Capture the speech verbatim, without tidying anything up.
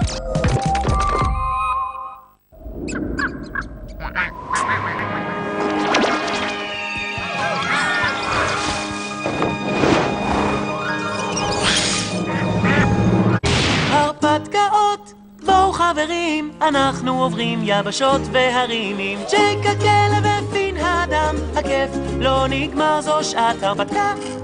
הרפתקאות, בואו חברים, אנחנו עוברים יבשות והרים עם ג'ייק הכלב ופין האדם. הכיף לא נגמר, זו שעת הרפתקה.